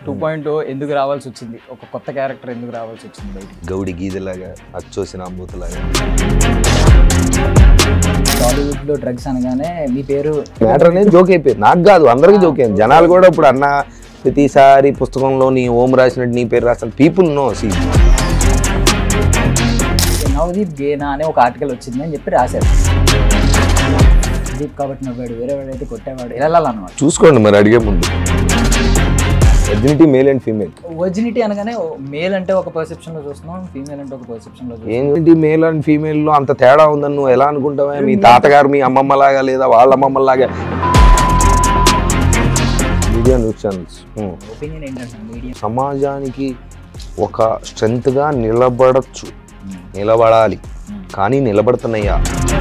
2.0 ఎందుకు రావాల్సి వచ్చింది, ఒక కొత్త క్యారెక్టర్ ఎందుకు రావాల్సి వచ్చింది బయటికి? గౌడి గీదలాగా అచ్చోసిన అమ్మూతలాగా. టాలీవుడ్లో డ్రగ్స్ అనగానే మీ పేరు మ్యాటర్ అనేది జోక్ అయిపోయింది, నాకు కాదు అందరికీ జోక్ అయింది. జనాలు కూడా ఇప్పుడు అన్న ప్రతిసారి పుస్తకంలో నీ ఓం రాసినట్టు నీ పేరు రాసిన పీపుల్ నో. సీ నవదీప్ గేనా అనే ఒక ఆర్టికల్ వచ్చింది అని చెప్పి రాశారు. దీప్ కాబట్టి నవ్వాడు, వేరే వాడైతే కొట్టేవాడు, ఇలా అన్నమాట. చూసుకోండి మరి అడిగే ముందు. Virginity male and female. Virginity అనగానే మేల్ అంటే ఒక పర్సెప్షన్ లో చూస్తున్నాం, ఫీమేల్ అంటే ఒక పర్సెప్షన్ లో చూస్తున్నాం. ఏంటి మేల్ అండ్ ఫీమేల్ లో అంత తేడా ఉందని నువ్వు ఎలా అనుకుంటావా? మీ తాతగారు మీ అమ్మమ్మ లాగా లేదా వాళ్ళ అమ్మమ్మ లాగా? మీడియా న్యూస్ ఛానల్స్ ఒపీనియన్ ఏంటంటే మీడియా సమాజానికి ఒక స్ట్రెంత్ గా నిలబడచ్చు, నిలబడాలి, కానీ నిలబడుతున్నాయా?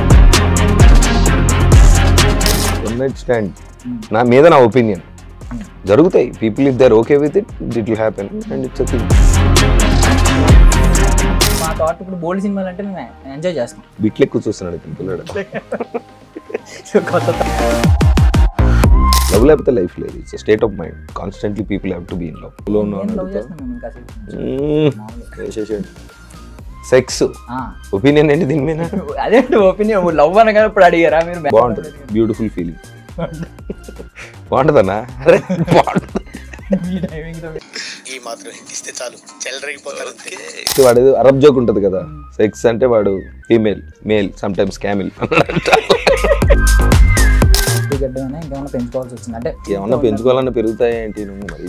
నా మీద నా ఒపీనియన్. జరుగుతాయి, people if they're okay with it, it will happen and it's okay. మా థాట్ ఇప్పుడు బోల్డ్ సినిమాలు అంటే మేము ఎంజాయ్ చేస్తాం. బిట్లు ఎక్కువ చూస్తున్నాడు పిల్లడు. లవ్ లేకపోతే లైఫ్ లేదు, it's state of mind. Constantly people have to be in love. Sex opinion ఏంటి దీని మీద? అదే ఒపీనియన్. లవ్ అనగా ఇప్పుడు అడిగారా మీరు? బాగుంటుంది, బ్యూటిఫుల్ ఫీలింగ్. బాగుంటుందన్నా? అరే బాగుంటుంది. వాడు అరబ్ జోక్ ఉంటుంది కదా, సెక్స్ అంటే వాడు ఫీమేల్, మేల్, సమ్ టైమ్స్ క్యామిల్. పెంచుకోవాల్సి వచ్చింది అంటే ఏమన్నా పెంచుకోవాలన్నా పెరుగుతాయి ఏంటి? నువ్వు మరి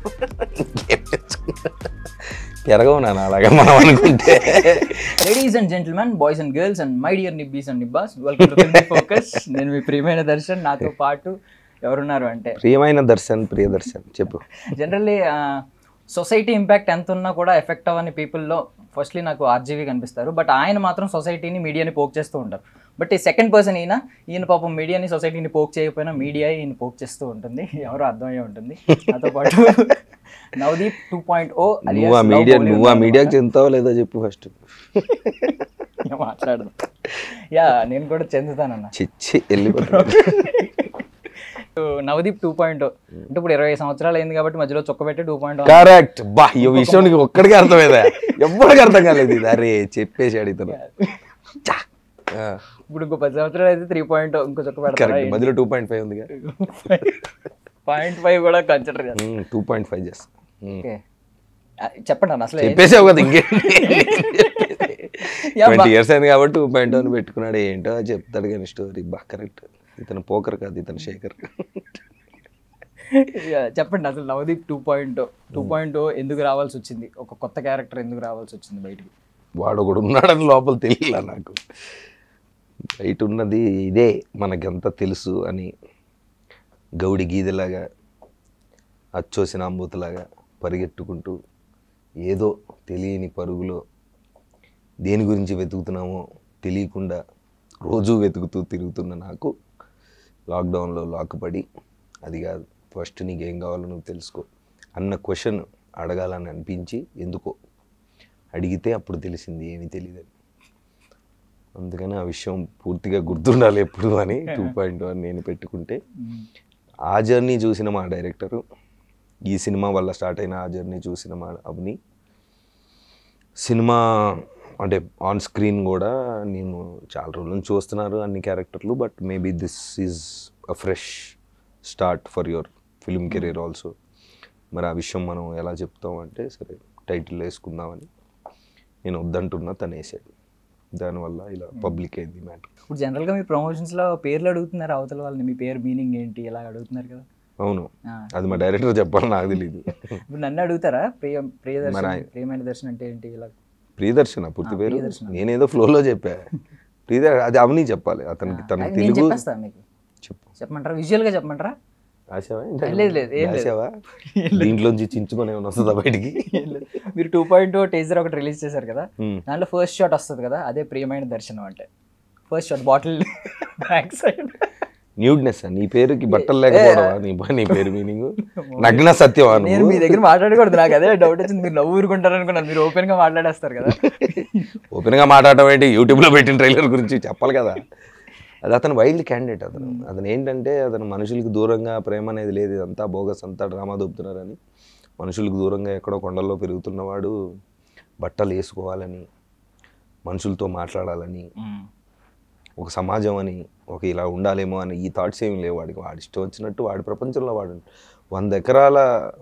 పెరగవు నాన్న అలాగే మనం అనుకుంటే. Ladies and gentlemen, boys and girls and my dear nibbis and nibbas, welcome to Filmy Focus. నేను మీ ప్రియమైన దర్శన్. నాతో పాటు ఎవరున్నారు అంటే ప్రియమైన దర్శన్, ప్రియదర్శన్ చెప్పు. జనరల్లీ సొసైటీ ఇంపాక్ట్ ఎంత ఉన్నా కూడా ఎఫెక్ట్ అవ్వని పీపుల్లో ఫస్ట్లీ నాకు ఆర్జీవి కనిపిస్తారు. బట్ ఆయన మాత్రం సొసైటీని, మీడియాని పోక్ చేస్తూ ఉంటారు. బట్ ఈ సెకండ్ పర్సన్ ఈయన పాపం మీడియాని, సొసైటీని పోక్ చేయకపోయినా మీడియా ఈయన పోక్ చేస్తూ ఉంటుంది. ఎవరో అర్థమయ్యే ఉంటుంది. నాతో పాటు నవదీప్ 2.0. నువ్వు ఆ మీడియాకి చెందుతావో లేదో చెప్పు ఫస్ట్. మాట్లాడదాం. యా, నేను కూడా చెందుతానన్న. చిచ్చి వెళ్ళిపోతాను. నవదీప్ 2.0 అంటే ఇప్పుడు 20 సంవత్సరాలు అయింది కాబట్టి మధ్యలో చొక్క పెట్టి 2.0. కరెక్ట్. బా, ఈ విషయం నీకు ఒక్కడికి అర్థమైందా? ఎవ్వడికి అర్థం కాలేదు ఇది. అరే చెప్పేసి అడుగుతాను. ఇప్పుడు ఇంకో 10 సంవత్సరాలు అయితే 3.0 ఇంకో చొక్క పెడతారు. మధ్యలో 2.5 ఉంది. 0.5 కూడా కన్సిడర్ చేస్తాను. 2.5 చేస్తా. చెప్పండి అన్న, అసలు చెప్పేసావు కదా. ఇంకే 20 years అయింది కాబట్టి 2.0 పెట్టుకున్నాడు. ఏంటో చెప్తాడు కానీ స్టోరీ. బా కరెక్ట్. ఇతను పోకర్ కాదు, ఇతను శేఖర్. చెప్పండి అసలు నవదీప్ 2.0 ఎందుకు రావాల్సి వచ్చింది, ఒక కొత్త క్యారెక్టర్ ఎందుకు రావాల్సి వచ్చింది బయటికి? వాడు ఒకడు ఉన్నాడని లోపల తెలియలా నాకు. బయట ఉన్నది ఇదే మనకంతా తెలుసు అని. గౌడి గీదలాగా అచ్చోసిన అమ్మూతలాగా పరిగెట్టుకుంటూ ఏదో తెలియని పరుగులో దేని గురించి వెతుకుతున్నామో తెలియకుండా రోజూ వెతుకుతూ తిరుగుతున్న నాకు లాక్డౌన్లో లాక్పడి, అది కాదు ఫస్ట్ నీకేం కావాలో నువ్వు తెలుసుకో అన్న క్వశ్చన్ అడగాలని అనిపించి, ఎందుకో అడిగితే అప్పుడు తెలిసింది ఏమీ తెలియదని. అందుకని ఆ విషయం పూర్తిగా గుర్తుండాలి ఎప్పుడు అని 2.0 అని నేను పెట్టుకుంటే, ఆ జర్నీ చూసిన మా డైరెక్టరు, ఈ సినిమా వల్ల స్టార్ట్ అయిన ఆ జర్నీ చూసిన మా అవని, సినిమా అంటే ఆన్ స్క్రీన్ కూడా నేను చాలా రోజుల నుంచి చూస్తున్నారు అన్ని క్యారెక్టర్లు. But maybe this is a fresh start for your film career also. మరి ఆ విషయం మనం ఎలా చెప్తాం అంటే, సరే టైటిల్ వేసుకుందామని నేను వద్దంటున్నా, తను వేసాడు. దానివల్ల ఇలా పబ్లిక్ అయింది మ్యాటర్. ఇప్పుడు జనరల్గా మీ ప్రమోషన్స్లో పేర్లు అడుగుతున్నారు అవతల వాళ్ళని, మీ పేరు మీనింగ్ ఏంటి ఇలా అడుగుతున్నారు కదా? అవును, అది మా డైరెక్టర్ చెప్పాలి, నాకు తెలియదు. ఇప్పుడు నన్ను అడుగుతారా ప్రియమైన దర్శన్ అంటే ఏంటి ఇలా? ప్రియదర్శన పూర్తి పేరు నేనేదో ఫ్లోలో చెప్పా. అది అవని చెప్పాలి అతనికి. తన తెలుగు చెప్పు, చెప్పమంటారా? విజువల్గా చెప్పమంటారా? దీంట్లోంచి చించుకొని ఏమైనా వస్తుందా బయటికి? మీరు 2.0 టీజర్ ఒకటి రిలీజ్ చేశారు కదా, దాంట్లో ఫస్ట్ షాట్ వస్తుంది కదా, అదే ప్రియమైన దర్శనం అంటే. First shot bottle back side nudeness. నీ పేరుకి బట్టలు లేకపోవడమా నీ పేరు మీనింగ్? నగ్న సత్యమా? నేను మీ దగ్గర మాట్లాడకూడదు, నాకు అదే డౌట్ వచ్చింది. మీరు నవ్వు ఊరుకుంటారు అనుకున్నాను, మీరు ఓపెన్ గా మాట్లాడేస్తారు కదా. ఓపెన్ గా మాట్లాడటం ఏంటి? యూట్యూబ్ లో పెట్టిన ట్రైలర్ గురించి చెప్పాలి కదా. అది అతను వైల్డ్ క్యాండిడేట్. అతను ఏంటంటే, అతను మనుషులకి దూరంగా ప్రేమ అనేది లేదు, ఇదంతా బోగస్, అంతా డ్రామా దొబ్బుతున్నారని మనుషులకు దూరంగా ఎక్కడో కొండల్లో పెరుగుతున్నవాడు బట్టలు వేసుకోవాలని, మనుషులతో మాట్లాడాలని, ఒక సమాజం అని, ఒక ఇలా ఉండాలేమో అని ఈ థాట్స్ ఏమి లేవు వాడికి. వాడి ఇష్టం వచ్చినట్టు వాడి ప్రపంచంలో వాడు 100 ఎకరాల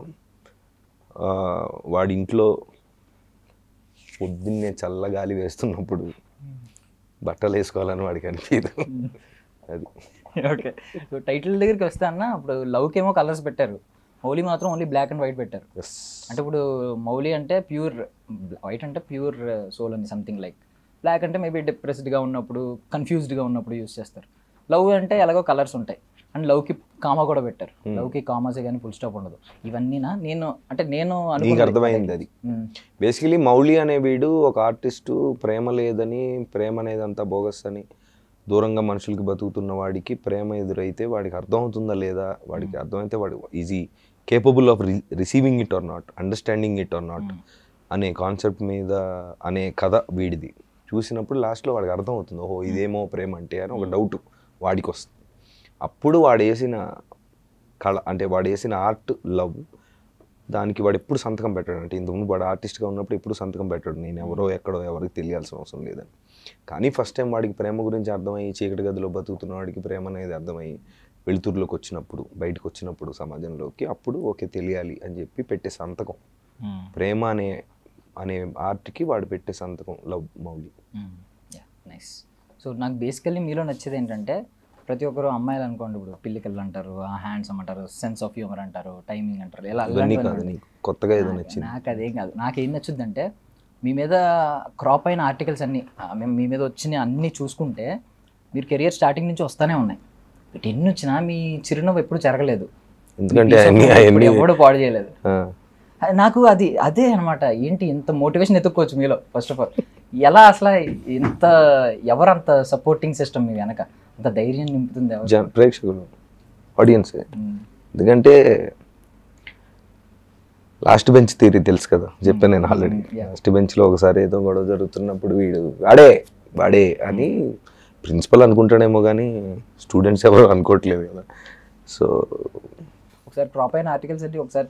వాడి ఇంట్లో పొద్దున్నే చల్లగాలి వేస్తున్నప్పుడు బట్టలు వేసుకోవాలని వాడికి అనిపించదు. అది ఓకే. సో టైటిల్ దగ్గరికి వస్తే అన్న, ఇప్పుడు లవ్కి ఏమో కలర్స్ పెట్టారు, మౌలి మాత్రం ఓన్లీ బ్లాక్ అండ్ వైట్ పెట్టారు. అంటే ఇప్పుడు మౌలి అంటే ప్యూర్ వైట్, అంటే ప్యూర్ సోల్ అని సంథింగ్ లైక్. బ్లాక్ అంటే మేబీ డిప్రెస్డ్గా ఉన్నప్పుడు, కన్ఫ్యూజ్డ్గా ఉన్నప్పుడు యూస్ చేస్తారు. లవ్ అంటే ఎలాగో కలర్స్ ఉంటాయి. అండ్ లవ్కి కామా కూడా పెట్టారు. లవ్కి కామాసే కానీ ఫుల్ స్టాప్ ఉండదు. ఇవన్నీనా నేను నీకు అర్థమైంది అది. బేసికలీ మౌలి అనే వీడు ఒక ఆర్టిస్టు, ప్రేమ లేదని, ప్రేమ అనేది అంతా బోగస్ అని, దూరంగా మనుషులకి బతుకుతున్న వాడికి ప్రేమ ఎదురైతే వాడికి అర్థమవుతుందా లేదా, వాడికి అర్థమైతే వాడు is he capable of receiving it or not, understanding it or not అనే కాన్సెప్ట్ మీద అనే కథ వీడిది. చూసినప్పుడు లాస్ట్లో వాడికి అర్థమవుతుంది, ఓహో ఇదేమో ప్రేమ అంటే అని ఒక డౌట్ వాడికి వస్తుంది. అప్పుడు వాడు వేసిన కళ అంటే వాడు వేసిన ఆర్ట్ లవ్, దానికి వాడు ఎప్పుడు సంతకం పెట్టాడు. అంటే ఇంతకుముందు వాడు ఆర్టిస్ట్గా ఉన్నప్పుడు ఎప్పుడు సంతకం పెట్టాడు, నేను ఎవరో ఎక్కడో ఎవరికి తెలియాల్సిన అవసరం లేదని. కానీ ఫస్ట్ టైం వాడికి ప్రేమ గురించి అర్థమయ్యి, చీకటి గదిలో బతుకుతున్న వాడికి ప్రేమ అనేది అర్థమయ్యి వెలుతురులోకి వచ్చినప్పుడు, బయటకు వచ్చినప్పుడు సమాజంలోకి, అప్పుడు ఓకే తెలియాలి అని చెప్పి పెట్టే సంతకం ప్రేమ అనే ఆర్ట్కి వాడు పెట్టే సంతకం లవ్ మౌలి. నైస్. సో నాకు బేసికల్లీ మీలో నచ్చేది ఏంటంటే, ప్రతి ఒక్కరు అమ్మాయిలు అనుకోండి, ఇప్పుడు పిల్లికల్లు అంటారు, హ్యాండ్సమ్ అంటారు, సెన్స్ ఆఫ్ హ్యూమర్ అంటారు, టైమింగ్ అంటారు, ఇలా కొత్తగా ఏదో నచ్చింది నాకు. అదేం కాదు, నాకేం నచ్చుద్ది అంటే మీ మీద క్రాప్ అయిన ఆర్టికల్స్ అన్నీ, మేము మీ మీద వచ్చిన అన్నీ చూసుకుంటే మీరు కెరియర్ స్టార్టింగ్ నుంచి వస్తూనే ఉన్నాయి. బట్ ఎన్ని వచ్చినా మీ చిరునవ్వు ఎప్పుడు జరగలేదు, ఎందుకంటే ఎవడు పాడు చేయలేదు. నాకు అదే అనమాట. ఏంటి ఇంత మోటివేషన్ ఎత్తుక్కోవచ్చు మీలో? ఫస్ట్ ఆఫ్ ఆల్ ఎలా అసలు ఇంత ఎవరంత సపోర్టింగ్ సిస్టమ్ మీ వెనక అంత ధైర్యం నింపుతుంది? ప్రేక్షకులు, ఆడియన్స్. ఎందుకంటే లాస్ట్ బెంచ్ థియరీ తెలుసు కదా, చెప్పాను నేను ఆల్రెడీ. లాస్ట్ బెంచ్లో ఒకసారి ఏదో గొడవ జరుగుతున్నప్పుడు వీడు వాడే అని ప్రిన్సిపల్ అనుకుంటాడేమో కానీ స్టూడెంట్స్ ఎవరు అనుకోవట్లేదు కదా. సో ఒకసారి డ్రాప్ అయిన ఆర్టికల్స్ అంటే ఒకసారి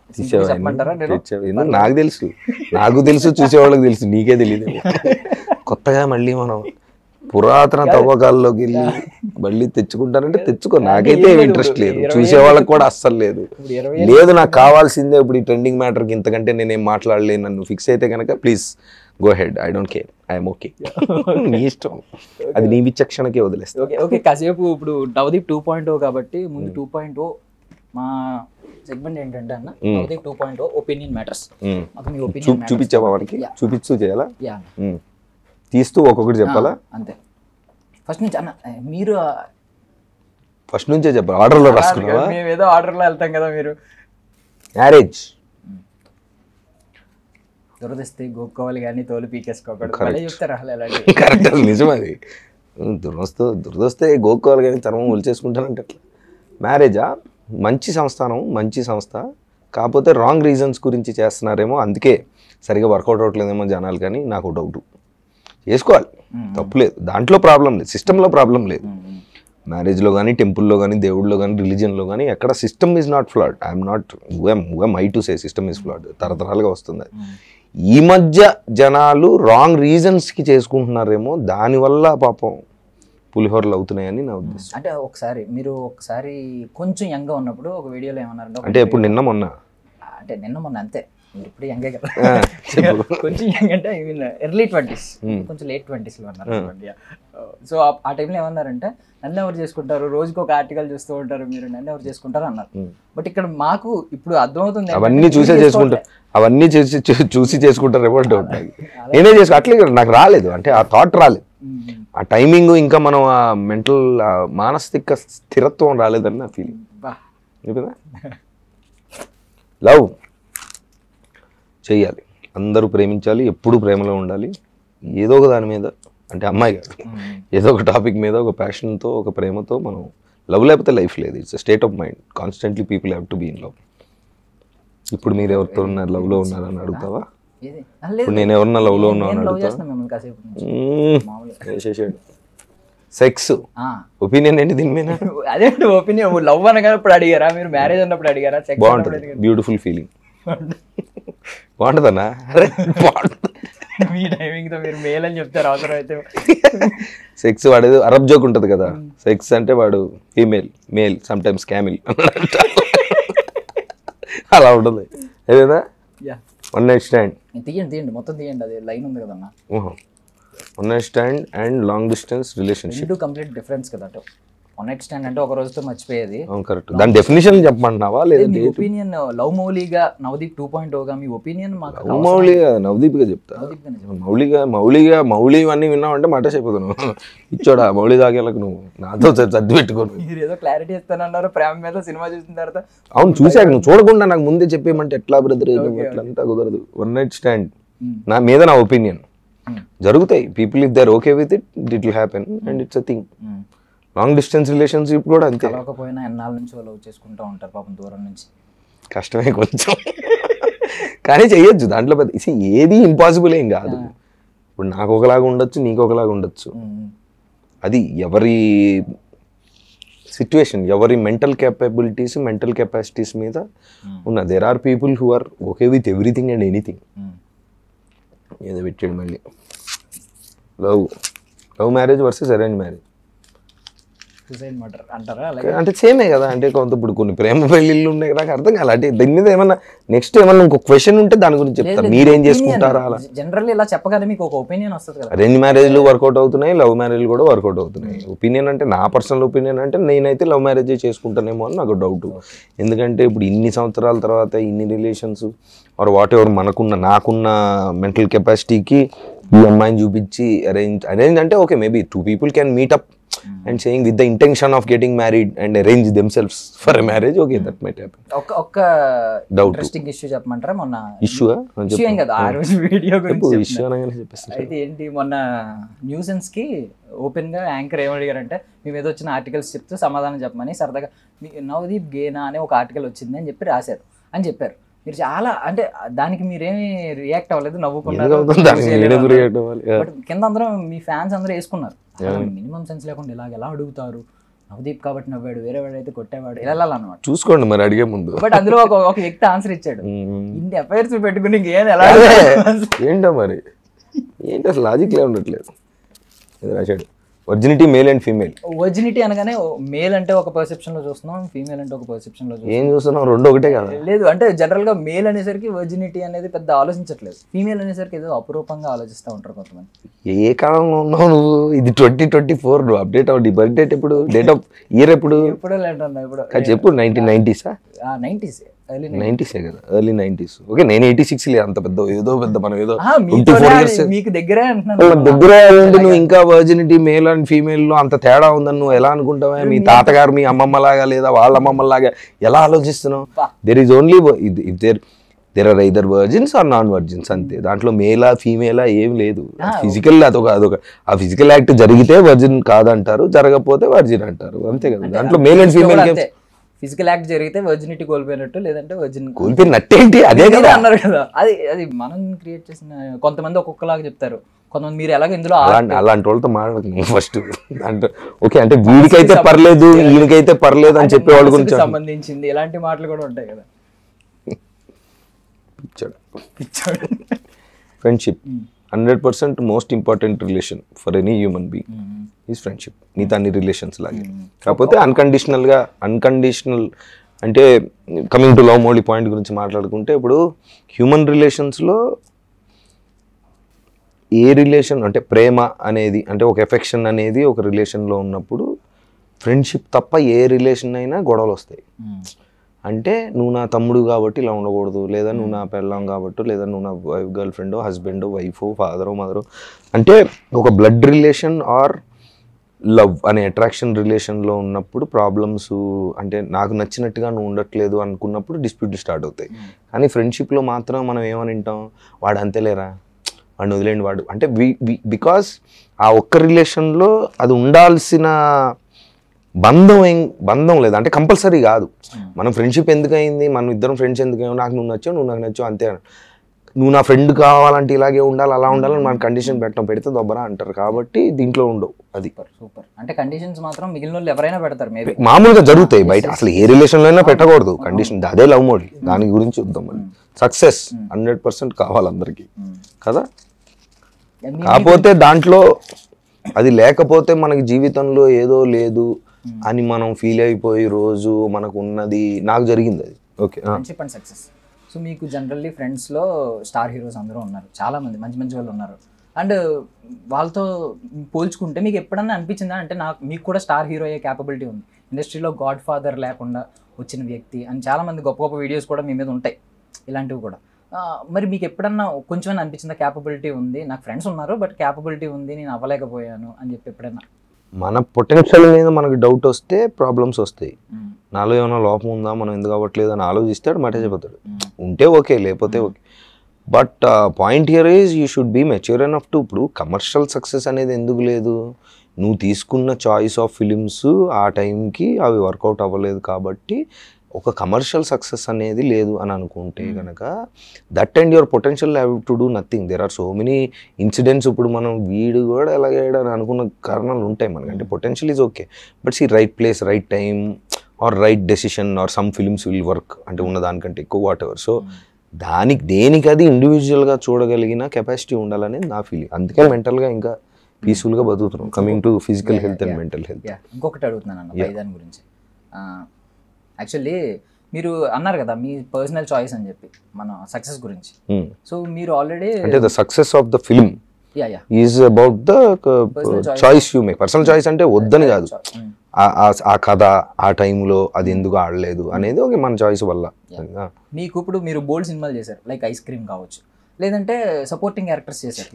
నాకు తెలుసు చూసేవాళ్ళకి తెలుసు, నీకే తెలియదు. కొత్తగా మళ్ళీ మనం పురాతన తవ్వకాల్లోకి వెళ్ళి మళ్ళీ తెచ్చుకుంటానంటే తెచ్చుకో, నాకైతే ఏమి ఇంట్రెస్ట్ లేదు, చూసేవాళ్ళకి కూడా అస్సలు లేదు. నాకు కావాల్సిందే ఇప్పుడు ఈ ట్రెండింగ్ మ్యాటర్కి ఇంతకంటే నేనేం మాట్లాడలేను. నన్ను ఫిక్స్ అయితే కనుక please go ahead, I don't care, I'm okay. నీ ఇష్టం, అది నీ విచక్షణకే వదిలేస్తా. ఓకే కాసేపు ఇప్పుడు నవదీప్ 2.0 కాబట్టి ముందు 2.0 మా సెగ్మెంట్ ఏంటంటే అన్న, నవదీప్ 2.0 ఒపీనియన్ మ్యాటర్స్. చూపించావా వాడికి? చూపిస్తూ చేయాలా? తీస్తూ ఒక్కొక్కటి చెప్పాలా? అంతే. ఫస్ట్ నుంచి అన్న మీరు ఫస్ట్ నుంచే చెప్పాలి, ఆర్డర్లో రాసుకున్నావా? మేము ఏదో ఆర్డర్లో వెళ్తాం కదా. మీరు మ్యారేజ్ దురదస్తే గోక్కోవాలి కానీ తోలు పీకేసుకోకూడదు చెప్తారు. కరెక్ట్, నిజం అది. దురదొస్తే గోక్కోవాలి కానీ చర్మం ఒలిచేసుకుంటానంటే అట్లా. మ్యారేజా మంచి సంస్థానం, మంచి సంస్థ, కాకపోతే రాంగ్ రీజన్స్ గురించి చేస్తున్నారేమో, అందుకే సరిగా వర్కౌట్ అవ్వట్లేదేమో జనాలు. కానీ నాకు డౌట్, చేసుకోవాలి, తప్పులేదు, దాంట్లో ప్రాబ్లం లేదు, సిస్టంలో ప్రాబ్లం లేదు. మ్యారేజ్లో కానీ, టెంపుల్లో కానీ, దేవుళ్ళలో కానీ, రిలీజియన్లో కానీ ఎక్కడ system is not flawed. I'm not I to say system is flawed, తరతరాలుగా వస్తుంది. ఈ మధ్య జనాలు రాంగ్ రీజన్స్కి చేసుకుంటున్నారేమో, దానివల్ల పాపం పులిహోరలు అవుతున్నాయని నా ఉద్దేశం. అంటే మీరు ఒకసారి కొంచెం యంగ్గా ఉన్నప్పుడు ఒక వీడియోలో ఏమన్నారంటే, అంటే ఎప్పుడు నిన్న మొన్న అంతే, మీరు ఇప్పుడు యంగే కదా, కొంచెం యంగ్ అంటే ఐ మీన్ ఎర్లీ 20s, కొంచెం లేట్ 20sలో అన్నారు. సో ఆ టైంలో ఏమన్నారంటే, నన్ను ఎవరు చేసుకుంటారు, రోజుకి ఒక ఆర్టికల్ చూస్తూ ఉంటారు మీరు, నన్ను ఎవరు చేసుకుంటారు అన్నారు. బట్ ఇక్కడ మాకు ఇప్పుడు అర్థమవుతుంది, అవన్నీ చూసే చేసుకుంటారు, అవన్నీ చూసి చేసుకుంటారు. డౌట్ నేనే చేసుకో, అట్లే నాకు రాలేదు, అంటే ఆ థాట్ రాలేదు, ఆ టైమింగ్, ఇంకా మనం ఆ మెంటల్ మానసిక స్థిరత్వం రాలేదని నా ఫీలింగ్. లవ్ చెయ్యాలి, అందరూ ప్రేమించాలి, ఎప్పుడు ప్రేమలో ఉండాలి. ఏదో ఒక దాని మీద, అంటే అమ్మాయి కాదు, ఏదో ఒక టాపిక్ మీద ఒక ప్యాషన్తో, ఒక ప్రేమతో మనం లవ్ లేకపోతే లైఫ్ లేదు. It's state of mind, constantly people have to be in love. ఇప్పుడు మీరు ఎవరితో ఉన్నారు, లవ్లో ఉన్నారని అడుగుతావా? ఇప్పుడు నేను ఎవరన్నా లవ్లో ఉన్నాను అడుగుతా? సెక్స్ ఒపీనియన్ ఏంటి దీని మీద? అదే ఒపీనియన్. లవ్ అనగా ఇప్పుడు అడిగారా మీరు? మ్యారేజ్ అన్నప్పుడు అడిగారా? బాగుంటుంది, బ్యూటిఫుల్ ఫీలింగ్. బాగుంటుందన్నా? అరే బాగుంటుంది. మీ టైమింగ్తో మీరు మేల్ అని చెప్తారు అవసరం అయితే. సెక్స్ వాడు అరబ్ జోక్ ఉంటుంది కదా, సెక్స్ అంటే వాడు ఫీమేల్, మేల్ సమ్ టైమ్స్ క్యామిల్ అలా ఉంటుంది. ఏదేనా వన్ నైట్ స్టాండ్ తీయండి మొత్తం తీయండి, అది లైన్ ఉంది కదన్నా. One night stand and long distance relationship రెండు కంప్లీట్ డిఫరెన్స్ కదా. వన్ నైట్ స్టాండ్ అంటే ఒక రోజుతో మర్చిపోయేది. కరెక్ట్. దాని డెఫినేషన్ చెప్పమంటున్నావా లేదా? మీ ఒపీనియన్ లవ్ మౌలిగా నవదీప్ 2.0గా మీ ఒపీనియన్ మాకు మౌలిగా నవదీప్గా చెప్తా. మౌలి అన్నీ విన్నావంటే మాట చెప్పదు. ఇచ్చోడా మౌలి దాగేలకు నువ్వు నాతో సర్ది పెట్టుకోను. మీరు ఏదో క్లారిటీ ఇస్తానన్నారు ప్రేమ మీద, సినిమా చూసిన తర్వాత. అవును చూసాక నువ్వు చూడకుండా నాకు ముందే చెప్పేయమంటే ఎట్లా బ్రదర్? అట్లంతా కుదరదు. వన్ నైట్ స్టాండ్ నా మీద నా ఒపీనియన్ జరుగుతాయి. People if they're okay with it, it will happen and it's a thing. Long distance relationship కూడా అంతే. కలవకపోయినా ఎన్నాళ్ళ నుంచి లవ్ చేసుకుంటూ ఉంటారు పాపం దూరం నుంచి. కష్టమే కొంచెం, కానీ చెయ్యొచ్చు. దాంట్లో పెద్ద ఏది ఇంపాసిబుల్ ఏం కాదు. ఇప్పుడు నాకు ఒకలాగా ఉండొచ్చు, నీకు ఒకలాగా ఉండొచ్చు. అది ఎవరి సిచ్యువేషన్, ఎవరి మెంటల్ క్యాపబిలిటీస్, మెంటల్ కెపాసిటీస్ మీద ఉన్న. There are people who are okay with everything and anything. ఏదో పెట్టాడు మళ్ళీ. Love marriage versus arrange marriage suicide murder అంటారా? అంటే సేమే కదా. అంటే కొంత ఇప్పుడు కొన్ని ప్రేమ పెళ్ళిళ్ళు ఉన్నాయి, నాకు అర్థం కాదు. అంటే దీని మీద ఏమన్నా నెక్స్ట్ ఏమన్నా ఇంకొక క్వశ్చన్ ఉంటే దాని గురించి చెప్తారు. మీరేం చేసుకుంటారా? అలా జనరల్లీ ఇలా చెప్పగానే మీకు ఒక ఒపీనియన్ వస్తుంది కదా. అరేంజ్ మ్యారేజ్లు వర్కౌట్ అవుతున్నాయి, లవ్ మ్యారేజ్లు కూడా వర్కౌట్ అవుతున్నాయి. ఒపీనియన్ అంటే నా పర్సనల్ ఒపీనియన్ అంటే నేనైతే లవ్ మ్యారేజ్ చేసుకుంటానేమో అని నాకు డౌట్. ఎందుకంటే ఇప్పుడు ఇన్ని సంవత్సరాల తర్వాత ఇన్ని రిలేషన్స్ ఆర్ వాట్ ఎవర్ నాకున్న మెంటల్ కెపాసిటీకి ఈ అమ్మాయిని చూపించి అరేంజ్ అంటే okay, maybe 2 people can meet up and saying with the intention of getting married and arrange themselves for a marriage, okay, that might happen. ఒక్క ఇంట్రెస్టింగ్ ఇష్యూ చెప్పమంటారా? మొన్న issue ఏం కదా, ఆ రోజు వీడియో గురించి. అయితే ఏంటి, మొన్న న్యూసెన్స్ కి ఓపెన్ గా యాంకర్ ఏమడిగారంటే, మేము ఏదో వచ్చిన ఆర్టికల్స్ చెప్తూ సమాధానం చెప్పమని సరదాగా నవదీప్ గేనా అనే ఒక ఆర్టికల్ వచ్చింది అని చెప్పి రాశారు అని చెప్పారు. మీరు చాలా అంటే దానికి మీరేమి రియాక్ట్ అవ్వలేదు, నవ్వుకున్నారు. బట్ కింద అందరూ మీ ఫ్యాన్స్ అందరూ వేసుకున్నారు. మినిమం సెన్స్ లేకుండా ఇలాగ ఎలా అడుగుతారు, నవదీప్ కాబట్టి నవ్వాడు, వేరే వాడు అయితే కొట్టేవాడు, ఇలా అన్నమాట. చూసుకోండి మరి అడిగే ముందు. బట్ అందులో ఒక వ్యక్తి ఆన్సర్ ఇచ్చాడు, ఇన్ని అఫైర్స్ పెట్టుకుని ఇంకేం ఎలా ఏంటో మరి ఏంటి అసలు లాజిక్ లే ఉండట్లేదు. రాశాడు virginity male and female. Virginity అనగానే మేల్ అంటే ఒక పర్సెప్షన్ లో చూస్తున్నాం, ఫీమేల్ అంటే ఒక పర్సెప్షన్ లో ఏం చూస్తున్నాం, రెండు ఒకటే కదా. లేదు అంటే జనరల్ గా మేల్ అనేసరికి వర్జినిటీ అనేది పెద్ద ఆలోచించట్లేదు, ఫీమేల్ అనేసరికి ఏదో అపురూపంగా ఆలోచిస్తూ ఉంటారు కొంతమంది. ఏ కాలంలో ఉన్నావు నువ్వు? ఇది 2024, నువ్వు అప్డేట్ అవ్వండి. బర్త్ డేట్ ఎప్పుడు, డేట్ ఆఫ్ ఇయర్ ఎప్పుడు? ఎప్పుడో లేటన్నా ఇప్పుడు చెప్పు. 1990s? 90s కదా, ఎర్లీ 90s. ఓకే, నేను 86 లే, అంత పెద్ద ఏదో పెద్ద మనం ఏదో మీకు దగ్గరే దగ్గరే ఉంది. నువ్వు ఇంకా వర్జినిటీ మేల్ అండ్ ఫీమేల్ లో అంత తేడా ఉందని నువ్వు ఎలా అనుకుంటావా? మీ తాతగారు మీ అమ్మమ్మ లాగా లేదా వాళ్ళ అమ్మమ్మ లాగా ఎలా ఆలోచిస్తున్నావు? There is only there are either virgins or non virgins, అంతే. దాంట్లో మేలా ఫీమేలా ఏం లేదు. ఫిజికల్ అదొక ఆ ఫిజికల్ యాక్ట్ జరిగితే వర్జిన్ కాదంటారు, జరగకపోతే వర్జిన్ అంటారు, అంతే కదా. దాంట్లో male and female physical act జరిగితే వర్జినిటీ కోల్పోయినట్టు, లేదంటే కోల్పోయినట్టేంటి, అదే కదా అన్నారు కదా. అది మనం క్రియేట్ చేసిన. కొంతమంది ఒక్కొక్కలాగా చెప్తారు, కొంతమంది మీరు ఎలాగో ఇందులో అలాంటి వాళ్ళతో మాట్లాడుతున్నాం ఫస్ట్. అంటే ఓకే, అంటే వీడికైతే పర్లేదు వీడికైతే పర్లేదు అని చెప్పే వాళ్ళ గురించి సంబంధించింది ఇలాంటి మాటలు కూడా ఉంటాయి కదా. Friendship 100% most important relation for any human being is friendship. మిగతా అన్ని రిలేషన్స్ లాగే. కాకపోతే అన్కండిషనల్ అంటే coming to love Mouli point గురించి మాట్లాడుకుంటే, ఇప్పుడు హ్యూమన్ రిలేషన్స్లో ఏ రిలేషన్ అంటే ప్రేమ అనేది అంటే ఒక ఎఫెక్షన్ అనేది ఒక రిలేషన్లో ఉన్నప్పుడు ఫ్రెండ్షిప్ తప్ప ఏ రిలేషన్ అయినా గొడవలు వస్తాయి. అంటే నువ్వు నా తమ్ముడు కాబట్టి ఇలా ఉండకూడదు, లేదా నువ్వు నా పెళ్ళాం కాబట్టి, లేదా నువ్వు నా గర్ల్ ఫ్రెండో హస్బెండో వైఫో ఫాదరో మదరో, అంటే ఒక బ్లడ్ రిలేషన్ ఆర్ లవ్ అనే అట్రాక్షన్ రిలేషన్లో ఉన్నప్పుడు ప్రాబ్లమ్స్, అంటే నాకు నచ్చినట్టుగా నువ్వు ఉండట్లేదు అనుకున్నప్పుడు డిస్ప్యూట్లు స్టార్ట్ అవుతాయి. కానీ ఫ్రెండ్షిప్లో మాత్రం మనం ఏమని వింటాం, వాడు అంతేలేరా, వాడిని వదిలేండి వాడు, అంటే బికాస్ ఆ ఒక్క రిలేషన్లో అది ఉండాల్సిన బంధం లేదు, అంటే కంపల్సరీ కాదు. మనం ఫ్రెండ్షిప్ ఎందుకు అయింది, మనం ఇద్దరం ఫ్రెండ్స్ ఎందుకు అయ్యాం, నాకు నువ్వు నచ్చావు నువ్వు నాకు నచ్చావు అంతే. నువ్వు నా ఫ్రెండ్ కావాలంటే ఇలాగే ఉండాలి అలా ఉండాలని మన కండిషన్ పెడితే దొబ్బరా అంటారు. కాబట్టి దీంట్లో ఉండవు. అది సూపర్. అంటే కండిషన్స్ మాత్రం మిగిలిన వాళ్ళు ఎవరైనా పెడతారు, మేబీ మామూలుగా జరుగుతాయి బయట. అసలు ఏ రిలేషన్లో అయినా పెట్టకూడదు కండిషన్. అదే లవ్ మోడ్. దాని గురించి చూద్దాం. మళ్ళీ సక్సెస్ 100% కావాలి అందరికి కదా. కాకపోతే దాంట్లో అది లేకపోతే మనకి జీవితంలో ఏదో లేదు అని మనం ఫీల్ అయిపోయి రోజు మనకు ఉన్నది. నాకు జరిగింది అది. Okay, friendship and success. So మీకు జనరల్లీ ఫ్రెండ్స్లో స్టార్ హీరోస్ అందరూ ఉన్నారు, చాలామంది మంచి మంచి వాళ్ళు ఉన్నారు. అండ్ వాళ్ళతో పోల్చుకుంటే మీకు ఎప్పుడన్నా అనిపించిందా అంటే మీకు కూడా స్టార్ హీరో అయ్యే క్యాపబిలిటీ ఉంది, ఇండస్ట్రీలో గాడ్ ఫాదర్ లేకుండా వచ్చిన వ్యక్తి అని చాలామంది గొప్ప గొప్ప వీడియోస్ కూడా మీ మీద ఉంటాయి ఇలాంటివి కూడా. మరి మీకు ఎప్పుడన్నా కొంచెం అనిపించిందా క్యాపబిలిటీ ఉంది, నాకు ఫ్రెండ్స్ ఉన్నారు బట్ క్యాపబిలిటీ ఉంది, నేను అవ్వలేకపోయాను అని చెప్పి ఎప్పుడైనా? మన పొటెన్షియల్ మీద మనకు డౌట్ వస్తే ప్రాబ్లమ్స్ వస్తాయి. నాలో ఏమైనా లోపం ఉందా, మనం ఎందుకు అవ్వట్లేదు అని ఆలోచిస్తాడు, మాట చెబుతాడు. ఉంటే ఓకే, లేకపోతే okay. But point here is you should be mature enough to. ఇప్పుడు కమర్షియల్ సక్సెస్ అనేది ఎందుకు లేదు, నువ్వు తీసుకున్న చాయిస్ ఆఫ్ ఫిలిమ్స్ ఆ టైంకి అవి వర్కౌట్ అవ్వలేదు కాబట్టి ఒక కమర్షియల్ సక్సెస్ అనేది లేదు అని అనుకుంటే కనుక that and your potential have to do nothing. There are so many incidents. ఇప్పుడు మనం వీడు కూడా ఎలాగేయడని అనుకున్న కారణాలు ఉంటాయి మనకి. అంటే potential is okay but see right place right time or right decision or some films will work అంటే ఉన్న దానికంటే ఎక్కువ వాట్ ఎవర్. సో దేనికి అది ఇండివిజువల్గా చూడగలిగిన కెపాసిటీ ఉండాలనేది నా ఫీలింగ్. అందుకే మెంటల్గా ఇంకా పీస్ఫుల్గా బతుకుతున్నాం. Coming to physical health and mental health. ఇంకొకటి అడుగుతున్నాను అన్న దాని గురించి. యాక్చువల్లీ మీరు అన్నారు కదా మీ పర్సనల్ చాయిస్ అని చెప్పి మన సక్సెస్ గురించి. సో మీరు ఆల్రెడీ అంటే the success of the film is about the choice you make. Personal choice అంటే వద్దని కాదు, ఆ కథ ఆ టైంలో అది ఎందుకు ఆడలేదు అనేది ఓకే మన చాయిస్ వల్ల. మీకు ఇప్పుడు మీరు బోల్డ్ సినిమాలు చేశారు, లైక్ ఐస్ క్రీమ్ కావచ్చు, లేదంటే సపోర్టింగ్ క్యారెక్టర్స్ చేశారు.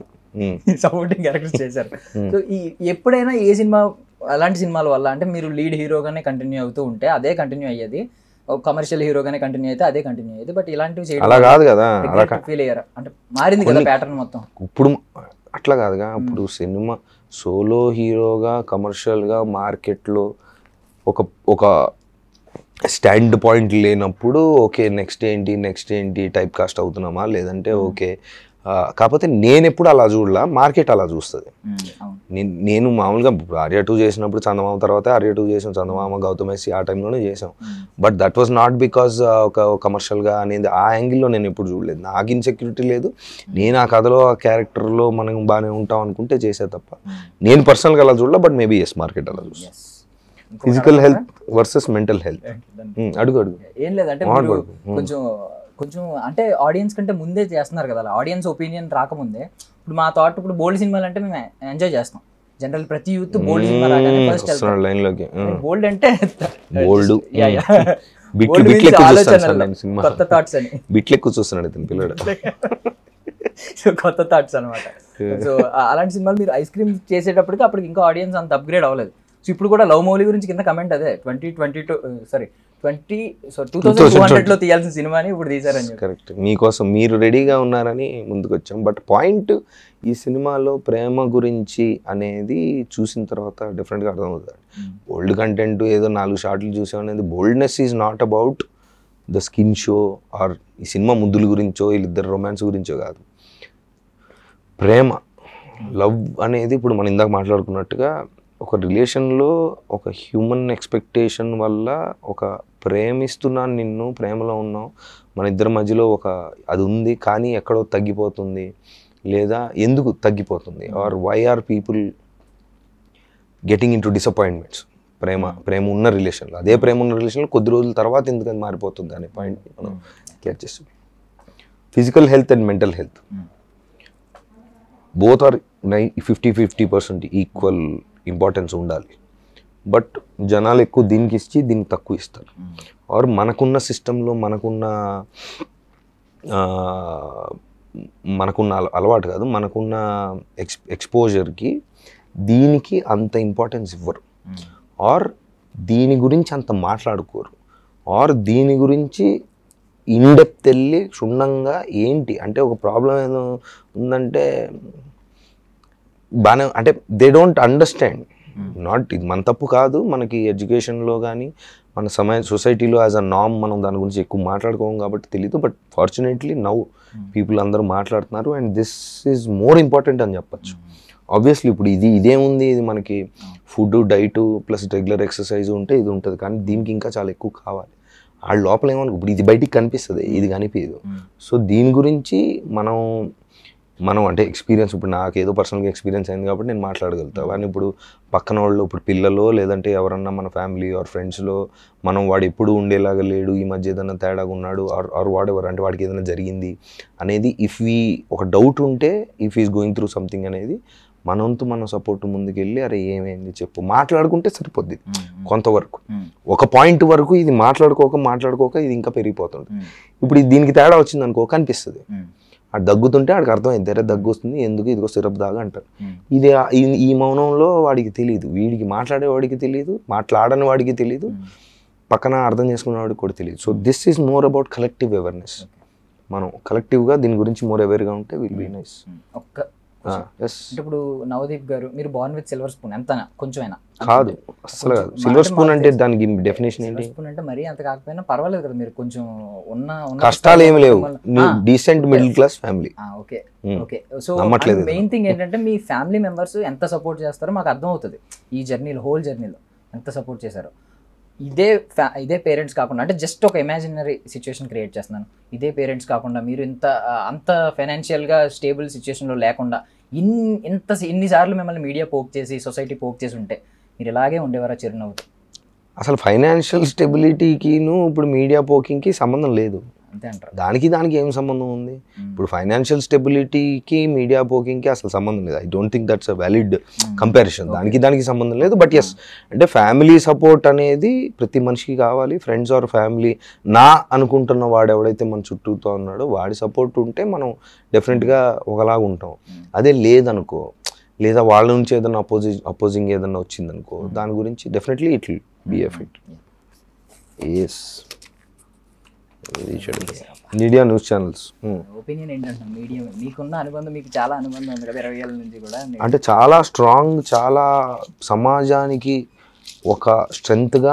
సో ఎప్పుడైనా ఏ సినిమా అలాంటి సినిమాల వల్ల అంటే మీరు లీడ్ హీరోగానే కంటిన్యూ అవుతూ ఉంటే అదే కంటిన్యూ అయ్యేది, కమర్షియల్ హీరోగానే కంటిన్యూ అయితే అదే కంటిన్యూ అయ్యేది. బట్ ఇలాంటివి చేయడం అలా కాదు కదా, ఫీల్ అయ్యారా? అంటే మారింది కదా ప్యాటర్న్ మొత్తం. ఇప్పుడు అట్లా కాదుగా. ఇప్పుడు సినిమా సోలో హీరోగా కమర్షియల్గా మార్కెట్లో ఒక స్టాండ్ పాయింట్ లేనప్పుడు ఓకే నెక్స్ట్ ఏంటి టైప్ కాస్ట్ అవుతున్నామా లేదంటే ఓకే. కాకపోతే నేను ఎప్పుడు అలా చూడలా, మార్కెట్ అలా చూస్తుంది. నేను మామూలుగా ఆర్య 2 చేసినప్పుడు చందమామ తర్వాత ఆర్య 2 చేసాం, చందమామ గౌతమేసి ఆ టైంలోనే చేసాం. But that was not because ఒక కమర్షియల్గా అనేది ఆ యాంగిల్లో నేను ఎప్పుడు చూడలేదు. నాకు ఇన్సెక్యూరిటీ లేదు, నేను ఆ కథలో ఆ క్యారెక్టర్లో మనం బాగానే ఉంటాం అనుకుంటే చేసే తప్ప నేను పర్సనల్గా అలా చూడలే. బట్ మేబీ ఎస్ మార్కెట్ అలా చూస్తాను. Physical health versus mental health. అడుగు ఏం లేదంటే కొంచెం అంటే ఆడియన్స్ కంటే ముందే చేస్తున్నారు కదా, ఆడియన్స్ ఒపీనియన్ రాకముందే. ఇప్పుడు మా థాట్ ఇప్పుడు బోల్డ్ సినిమాలు అంటే మేము ఎంజాయ్ చేస్తాం. జనరల్ ప్రతి యూత్ బోల్డ్ సినిమా రాగానే ఫస్ట్ లైన్లోకి బోల్డ్ అంటే కొత్త థాట్స్ అని బిట్లు ఎక్కువ చూస్తున్నాడు పిల్లడు. కొత్త థాట్స్ అనమాట. సో అలాంటి సినిమాలు మీరు ఐస్ క్రీమ్ చేసేటప్పటికి అప్పటికి ఇంకా ఆడియన్స్ అంత అప్గ్రేడ్ అవ్వలేదు. సో ఇప్పుడు కూడా లవ్ మౌలి గురించి కింద కమెంట్ అదే 2200లో తీయాల్సిన సినిమాని ఇప్పుడు తీసారని. కరెక్ట్, మీకోసం మీరు రెడీగా ఉన్నారని ముందుకు వచ్చాం. బట్ పాయింట్ ఈ సినిమాలో ప్రేమ గురించి అనేది చూసిన తర్వాత డిఫరెంట్గా అర్థమవుతుంది. బోల్డ్ కంటెంట్ ఏదో 4 షార్ట్లు చూసామనేది boldness is not about the skin show or ఈ సినిమా ముద్దుల గురించో వీళ్ళిద్దరు రొమాన్స్ గురించో కాదు. ప్రేమ లవ్ అనేది ఇప్పుడు మనం ఇందాక మాట్లాడుకున్నట్టుగా ఒక రిలేషన్లో ఒక హ్యూమన్ ఎక్స్పెక్టేషన్ వల్ల ఒక ప్రేమిస్తున్నాను నిన్ను, ప్రేమలో ఉన్నావు, మన ఇద్దరి మధ్యలో ఒక అది ఉంది కానీ ఎక్కడో తగ్గిపోతుంది లేదా ఎందుకు తగ్గిపోతుంది or why are people getting into disappointments. ప్రేమ ఉన్న రిలేషన్లో అదే ప్రేమ ఉన్న రిలేషన్లో కొద్ది రోజుల తర్వాత ఎందుకు అది మారిపోతుంది అనే పాయింట్ మనం క్లియర్ చేస్తాం. Physical health and mental health both are 50-50% equal importance ఉండాలి. బట్ జనాలు ఎక్కువ దీనికి ఇచ్చి దీనికి తక్కువ ఇస్తారు. ఆర్ మనకున్న సిస్టంలో మనకున్న అలవాటు కాదు, మనకున్న ఎక్స్పోజర్కి దీనికి అంత ఇంపార్టెన్స్ ఇవ్వరు. ఆర్ దీని గురించి అంత మాట్లాడుకోరు. ఆర్ దీని గురించి ఇన్డెప్త్ వెళ్ళి క్షుణ్ణంగా ఏంటి అంటే ఒక ప్రాబ్లం ఏదో ఉందంటే బాగానే అంటే దే డోంట్ అండర్స్టాండ్. నాట్ ఇది మన తప్పు కాదు, మనకి ఎడ్యుకేషన్లో కానీ మన సొసైటీలో యాజ్ అ నామ్ మనం దాని గురించి ఎక్కువ మాట్లాడుకోం కాబట్టి తెలియదు. బట్ ఫార్చునేట్లీ నౌ పీపుల్ అందరూ మాట్లాడుతున్నారు and this is more important అని చెప్పచ్చు. ఆబ్వియస్లీ ఇప్పుడు ఇదేముంది, ఇది మనకి food diet plus regular exercise ఉంటే ఇది ఉంటుంది, కానీ దీనికి ఇంకా చాలా ఎక్కువ కావాలి. ఆ లోపల ఏమనుకో ఇప్పుడు ఇది బయటికి కనిపిస్తుంది, ఇది కనిపించదు. సో దీని గురించి మనం అంటే ఎక్స్పీరియన్స్, ఇప్పుడు నాకు ఏదో పర్సనల్గా ఎక్స్పీరియన్స్ అయింది కాబట్టి నేను మాట్లాడగలుగుతాను. కానీ ఇప్పుడు పక్కన వాళ్ళు, ఇప్పుడు పిల్లలు లేదంటే ఎవరన్నా మన ఫ్యామిలీ ఆర్ ఫ్రెండ్స్లో వాడు ఎప్పుడు ఉండేలాగా లేడు, ఈ మధ్య ఏదైనా తేడాగా ఉన్నాడు ఆర్ వాడెవర్ అంటే వాడికి ఏదైనా జరిగింది అనేది ఒక డౌట్ ఉంటే, if is going through something అనేది మన సపోర్ట్ ముందుకెళ్ళి అరే ఏమైంది చెప్పు మాట్లాడుకుంటే సరిపోద్ది కొంతవరకు. ఒక పాయింట్ వరకు ఇది మాట్లాడుకోక ఇది ఇంకా పెరిగిపోతుంది. ఇప్పుడు దీనికి తేడా వచ్చింది అనుకో కనిపిస్తుంది, ఆడు దగ్గుతుంటే ఆడికి అర్థమైంది అరే దగ్గు వస్తుంది ఎందుకు ఇదిగో సిరప్ దాగా అంటారు. ఈ మౌనంలో వాడికి తెలియదు, వీడికి మాట్లాడేవాడికి తెలియదు, మాట్లాడని వాడికి తెలియదు, పక్కన అర్థం చేసుకునే వాడికి కూడా తెలియదు. So this is more about collective awareness. మనం కలెక్టివ్గా దీని గురించి మోర్ అవేర్గా ఉంటే విల్ బీ నైస్. ఇప్పుడు నవదీప్ గారు, మీరు బార్న్ విత్ సిల్వర్ స్పూన్ ఎంత కొంచెమైనా కాదు, అసలు కాదు. సిల్వర్ స్పూన్ అంటే దానికి డెఫినేషన్ ఏంటి? స్పూన్ అంటే మరీ అంత కాకపోయినా పర్వాలేదు కదా, మీరు కొంచెం ఉన్న కష్టాలు ఏమి లేవు, decent middle class family. Okay okay. So main thing ఏంటంటే మీ ఫ్యామిలీ మెంబర్స్ ఎంత సపోర్ట్ చేస్తారో మాకు అర్థం అవుతుంది. ఈ జర్నీలో హోల్ జర్నీలో ఎంత సపోర్ట్ చేశారో. ఇదే పేరెంట్స్ కాకుండా, అంటే జస్ట్ ఒక ఇమాజినరీ సిచ్యువేషన్ క్రియేట్ చేస్తున్నాను, ఇదే పేరెంట్స్ కాకుండా మీరు అంత ఫైనాన్షియల్గా స్టేబుల్ సిచ్యువేషన్లో లేకుండా ఇన్నిసార్లు మిమ్మల్ని మీడియా పోక్ చేసి సొసైటీ పోక్ చేసి ఉంటే మీరు ఇలాగే ఉండేవారా చిరునవ్వుతో? అసలు ఫైనాన్షియల్ స్టెబిలిటీకిను ఇప్పుడు మీడియా పోకింగ్కి సంబంధం లేదు. అంతే అంటారు? దానికి ఏం సంబంధం ఉంది? ఇప్పుడు ఫైనాన్షియల్ స్టెబిలిటీకి మీడియా పోకింగ్కి అసలు సంబంధం లేదు. I don't think that's a valid comparison. దానికి సంబంధం లేదు. బట్ ఎస్, అంటే ఫ్యామిలీ సపోర్ట్ అనేది ప్రతి మనిషికి కావాలి. ఫ్రెండ్స్ ఆర్ ఫ్యామిలీ అనుకుంటున్న వాడు ఎవడైతే మన చుట్టూతో ఉన్నాడో వాడి సపోర్ట్ ఉంటే మనం డెఫినెట్గా ఒకలాగా ఉంటాం. అదే లేదనుకో, లేదా వాళ్ళ నుంచి ఏదైనా అపోజింగ్ ఏదైనా వచ్చిందనుకో, దాని గురించి definitely it will be effect. Yes, media news channels opinion ఏంటంటే మీడియా మీకున్న అనుబంధం, మీకు చాలా అనుబంధం ఉంది కదా 20 ఏళ్ళ నుంచి కూడా, అంటే చాలా స్ట్రాంగ్, చాలా సమాజానికి ఒక స్ట్రెంగ్త్గా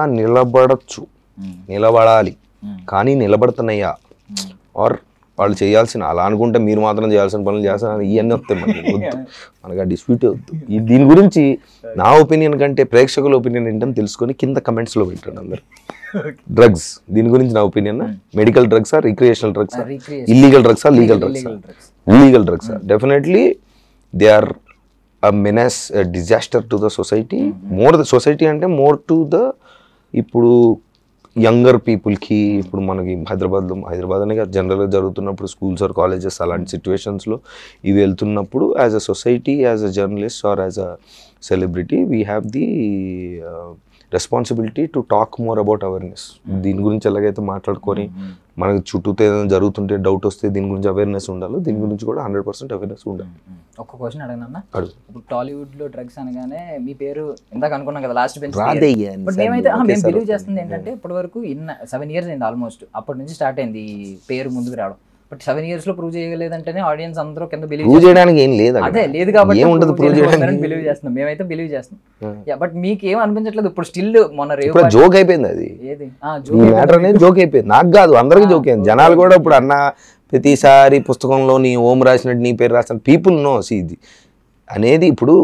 నిలబడాలి. కానీ నిలబడుతున్నాయా ఆర్ వాళ్ళు చేయాల్సిన, అలా అనుకుంటే మీరు మాత్రం చేయాల్సిన పనులు చేస్తాను ఇవన్నీ వస్తాయి మనకు ఆ డిస్ప్యూట్ వద్దు. దీని గురించి నా ఒపీనియన్ కంటే ప్రేక్షకుల ఒపీనియన్ ఏంటని తెలుసుకొని కింద కమెంట్స్లో పెట్టండి అందరు. డ్రగ్స్, దీని గురించి నా ఒపీనియన్, మెడికల్ డ్రగ్సా, రిక్రియేషనల్ డ్రగ్సా, ఇల్లీగల్ డ్రగ్సా, లీగల్ డ్రగ్సా? ఇల్లీగల్ డ్రగ్సా definitely they are a menace, disaster to the society. Society అంటే మోర్ టు ద ఇప్పుడు యంగర్ పీపుల్కి. ఇప్పుడు మనకి హైదరాబాద్ అనే జనరల్గా జరుగుతున్నప్పుడు స్కూల్స్ ఆర్ కాలేజెస్ అలాంటి సిచ్యువేషన్స్లో ఇవి వెళ్తున్నప్పుడు as a society, as a journalist or as a celebrity we have the responsibility to talk more about awareness. దీని గురించి ఎలాగైతే మాట్లాడుకొని మనకి చుట్టూతో ఏదైనా జరుగుతుంటే డౌట్ వస్తే దీని గురించి అవేర్నెస్ ఉండాలి, దీని గురించి కూడా 100% అవేర్నెస్ ఉండాలి. ఒక క్వశ్చన్ అడగనన్నా, ఇప్పుడు టాలీవుడ్ లో డ్రగ్స్ అనగానే మీ పేరు ఇందాక అనుకున్నాం కదా లాస్ట్ బెంచ్, బట్ మేమైతే మేము బిలీవ్ చేస్తుంది ఏంటంటే ఇప్పటి వరకు 7 years అయింది ఆల్మోస్ట్, అప్పటి నుంచి స్టార్ట్ అయింది ఈ పేరు ముందుకు రావడం. బట్ 7 years లో ప్రూవ్ చేయలేదంటేనే ఆడియన్స్ అందరూ కింద బిలీవ్ చేయడానికి ఏం లేదు, అదే లేదు కాబట్టి బిలీవ్ చేస్తున్నాం, మేమైతే బిలీవ్ చేస్తున్నాం. బట్ మీకు ఏం అనిపించట్లేదు ఇప్పుడు స్టిల్? మొన్న రేపు జోక్ అయిపోయింది అది, ఏది మ్యాటర్ అనేది జోక్ అయిపోయింది. నాకు కాదు, అందరికీ జోక్ అయింది. జనాలు కూడా ఇప్పుడు అన్న ప్రతిసారి పుస్తకంలో నీ ఓం రాసినట్టు నీ పేరు రాసిన పీపుల్ నో ఇది అనేది. ఇప్పుడు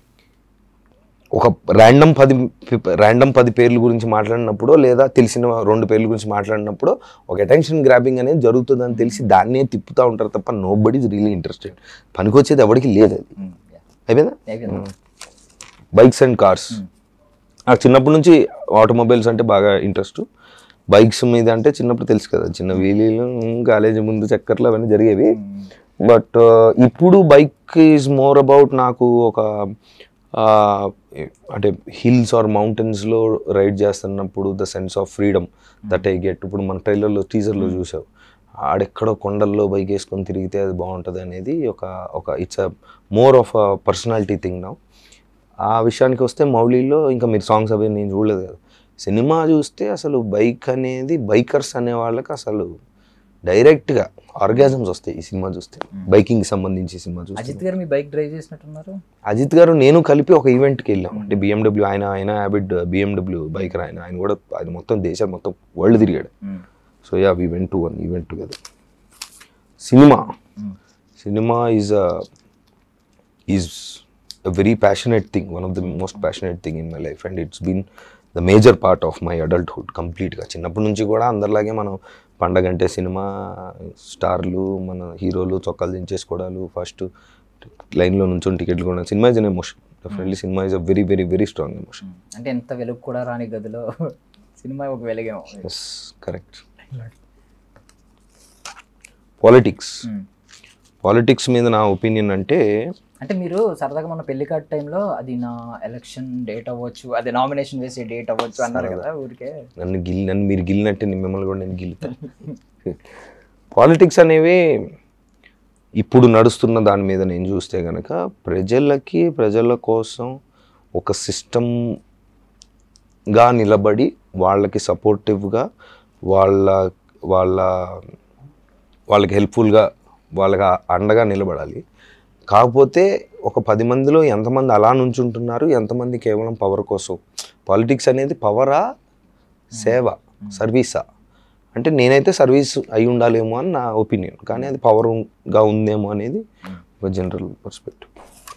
ఒక ర్యాండమ్ 10 పేర్ల గురించి మాట్లాడినప్పుడు, లేదా తెలిసిన 2 పేర్ల గురించి మాట్లాడినప్పుడు ఒక అటెన్షన్ గ్రాబింగ్ అనేది జరుగుతుందని తెలిసి దాన్నే తిప్పుతూ ఉంటారు తప్ప nobody is really interested. పనికొచ్చేది ఎవరికి లేదు. అది అయిపోయిందా? బైక్స్ అండ్ కార్స్, నాకు చిన్నప్పటి నుంచి ఆటోమొబైల్స్ అంటే బాగా ఇంట్రెస్ట్. బైక్స్ మీద అంటే చిన్నప్పుడు తెలుసు కదా, చిన్న వీలీలు, కాలేజీ ముందు చక్కర్లు అవన్నీ జరిగేవి. బట్ ఇప్పుడు బైక్ ఈజ్ మోర్ అబౌట్ నాకు ఒక అంటే హిల్స్ ఆర్ మౌంటైన్స్లో రైడ్ చేస్తున్నప్పుడు the sense of freedom that I get. ఇప్పుడు మన ట్రైలర్లో టీజర్లో చూసావు, ఆడెక్కడో కొండల్లో బైక్ వేసుకొని తిరిగితే అది బాగుంటుంది అనేది ఒక it's a more of a personality thing now. ఆ విషయానికి వస్తే మౌలీలో ఇంకా మీరు సాంగ్స్ అవి నేను చూడలేదు కదా, సినిమా చూస్తే అసలు బైక్ అనేది బైకర్స్ అనే వాళ్ళకి అసలు డైరెక్ట్గా ఆర్గాజమ్స్ వస్తాయి ఈ సినిమా చూస్తే. బైకింగ్ సంబంధించి సినిమా చూస్తే. అజిత్ గారు మీ బైక్ డ్రైవ్ చేసినట్టున్నారు. అజిత్ గారు నేను కలిపి ఒక ఈవెంట్కి వెళ్ళాం. అంటే BMW, ఆయన హ్యాబిట్ BMW బైకర్. ఆయన కూడా అది మొత్తం దేశాలు మొత్తం వరల్డ్ తిరిగాడు. So yeah, we went to one event together. Cinema is a very passionate thing, one of the most passionate thing in my life, and it's been the major part of my adulthood completely. చిన్నప్పటి నుంచి కూడా అందరిలాగే మనం పండగ అంటే cinema, స్టార్లు, మన హీరోలు చొక్కాలు దించేసుకోవడాలు, ఫస్ట్ లైన్లో నుంచి టికెట్లు కూడా. Cinema is an emotion. Definitely cinema is a very very very strong emotion. అంటే ఎంత వెలుగు కూడా రాని గదిలో సినిమా ఒక వెలుగేమో. Yes, correct. పాలిటిక్స్ మీద నా ఒపీనియన్ అంటే మీరు సరదాగా మన పెళ్లి కార్డ్ టైంలో అది నా ఎలక్షన్ డేట్ అవ్వచ్చు, అది నామినేషన్ వేసే డేట్ అవ్వచ్చు అన్నారు కదా. ఊరికే నన్ను మీరు గిల్లినట్టే మిమ్మల్ని కూడా నేను గిల్లుతాను. పాలిటిక్స్ అనేవి ఇప్పుడు నడుస్తున్న దాని మీద నేను చూస్తే కనుక ప్రజల కోసం ఒక సిస్టమ్గా నిలబడి వాళ్ళకి సపోర్టివ్గా వాళ్ళకి హెల్ప్ఫుల్గా వాళ్ళకి అండగా నిలబడాలి. కాకపోతే ఒక 10 మందిలో ఎంతమంది అలా నుంచుంటున్నారు, ఎంతమంది కేవలం పవర్ కోసం. పాలిటిక్స్ అనేది పవరా, సేవ, సర్వీసా అంటే నేనైతే సర్వీస్ అయి ఉండాలేమో అని నా ఒపీనియన్, కానీ అది పవర్గా ఉందేమో అనేది ఒక జనరల్ పర్స్పెక్టివ్.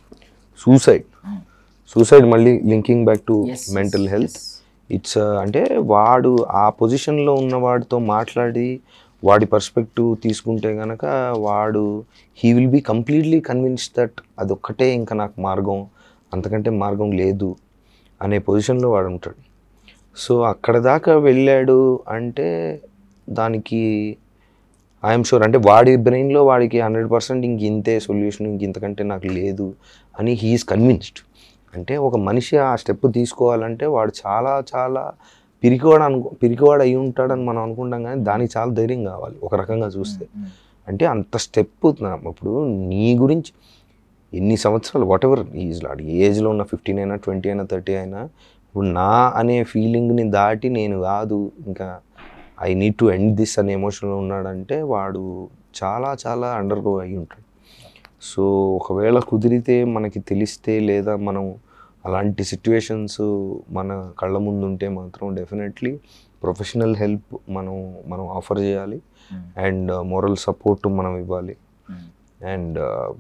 సూసైడ్ మళ్ళీ linking back to mental health. It's అంటే వాడు ఆ పొజిషన్లో ఉన్న వాడితో మాట్లాడి వాడి పర్స్పెక్టివ్ తీసుకుంటే కనుక he will be completely convinced that అదొక్కటే ఇంకా నాకు మార్గం, అంతకంటే మార్గం లేదు అనే పొజిషన్లో వాడు ఉంటాడు. సో అక్కడ దాకా వెళ్ళాడు అంటే దానికి ఐఎమ్ షూర్ అంటే వాడి బ్రెయిన్లో వాడికి 100% ఇంక ఇంతే సొల్యూషన్, ఇంక ఇంతకంటే నాకు లేదు అని హీఈస్ కన్విన్స్డ్. అంటే ఒక మనిషి ఆ స్టెప్ తీసుకోవాలంటే వాడు చాలా చాలా పిరికివాడు అయి ఉంటాడని మనం అనుకుంటాం, కానీ దానికి చాలా ధైర్యం కావాలి ఒక రకంగా చూస్తే. అంటే అంత స్టెప్ ఇప్పుడు నీ గురించి ఎన్ని సంవత్సరాలు వాట్ ఎవర్ ఏజ్లో ఉన్న 15 అయినా 20 అయినా 30 అయినా ఇప్పుడు నా అనే ఫీలింగ్ని దాటి నేను కాదు ఇంకా I need to end this అనే ఎమోషన్లో ఉన్నాడంటే వాడు చాలా చాలా అండర్గో అయి ఉంటాడు. సో ఒకవేళ కుదిరితే మనకి తెలిస్తే లేదా మనం అలాంటి సిచ్యువేషన్స్ మన కళ్ళ ముందు ఉంటే మాత్రం డెఫినెట్లీ ప్రొఫెషనల్ హెల్ప్ మనం ఆఫర్ చేయాలి అండ్ మోరల్ సపోర్ట్ మనం ఇవ్వాలి. And